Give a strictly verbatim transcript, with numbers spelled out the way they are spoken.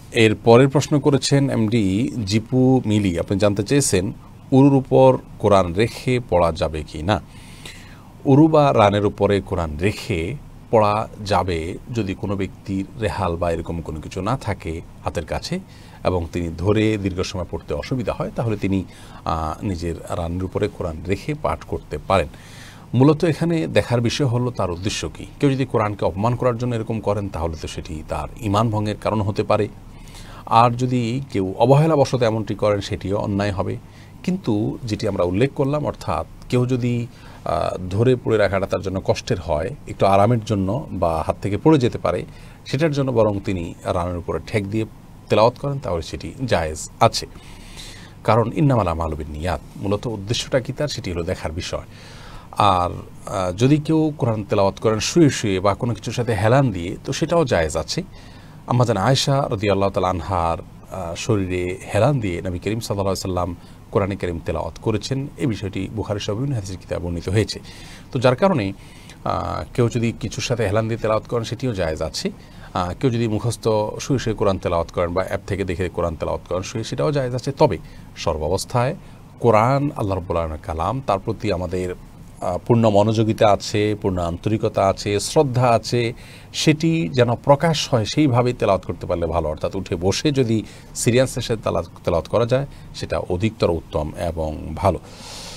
এর পরের প্রশ্ন করেছেন এমডি জিপু মিলি। আপনি জানতে চেয়েছেন উরুর উপর কোরআন রেখে পড়া যাবে কি না। উরু বা রানের উপরে কোরআন রেখে পড়া যাবে যদি কোনো ব্যক্তির রেহাল বা এরকম কোনো কিছু না থাকে হাতের কাছে এবং তিনি ধরে দীর্ঘ সময় পড়তে অসুবিধা হয়, তাহলে তিনি নিজের রানের উপরে কোরআন রেখে পাঠ করতে পারেন। মূলত এখানে দেখার বিষয় হলো তার উদ্দেশ্য কী। কেউ যদি কোরআনকে অপমান করার জন্য এরকম করেন তাহলে তো সেটি তার ঈমান ভঙ্গের কারণ হতে পারে, আর যদি কেউ অবহেলাবশত এমনটি করেন সেটিও অন্যায় হবে। কিন্তু যেটি আমরা উল্লেখ করলাম, অর্থাৎ কেউ যদি ধরে পড়ে রাখাটা তার জন্য কষ্টের হয়, একটু আরামের জন্য বা হাত থেকে পড়ে যেতে পারে, সেটার জন্য বরং তিনি রানের উপরে ঠেক দিয়ে তেলাওয়াত করেন, তাহলে সেটি জায়েজ আছে। কারণ ইন্নামাল আমালু বিন্নিয়াত, মূলত উদ্দেশ্যটা কি তার সেটি হলো দেখার বিষয়। আর যদি কেউ কোরআন তেলাওয়াত করেন শুয়ে শুয়ে বা কোনো কিছুর সাথে হেলান দিয়ে, তো সেটাও জায়েজ আছে। আম্মাজান আয়েশা রাদিয়াল্লাহু তাআলা আনহার শরীরে হেলান দিয়ে নবী করিম সাল্লাল্লাহু আলাইহি সাল্লাম কোরআনে কারীম তেলাওয়াত করেছেন, এই বিষয়টি বুখারী সহ বিভিন্ন হাদিসের কিতাবে বর্ণিত হয়েছে। তো যার কারণে কেউ যদি কিছুর সাথে হেলান দিয়ে তেলাওয়াত করেন সেটিও জায়েজ আছে। কেউ যদি মুখস্থ শুয়ে শুয়ে কোরআন তেলাওয়াত করেন বা অ্যাপ থেকে দেখে কোরআন তেলাওয়াত করেন শুয়ে, সেটাও জায়েজ আছে। তবে সর্বাবস্থায় কোরআন আল্লাহ রাব্বুল আলামিনের কালাম, তার প্রতি আমাদের পূর্ণ মনোযোগিতা আছে, পূর্ণ আন্তরিকতা আছে, শ্রদ্ধা আছে, সেটি যেন প্রকাশ হয় সেইভাবেই তেলাওয়াত করতে পারলে ভালো। অর্থাৎ উঠে বসে যদি সিরিয়াসনেসের তেলাওয়াত করা যায় সেটা অধিকতর উত্তম এবং ভালো।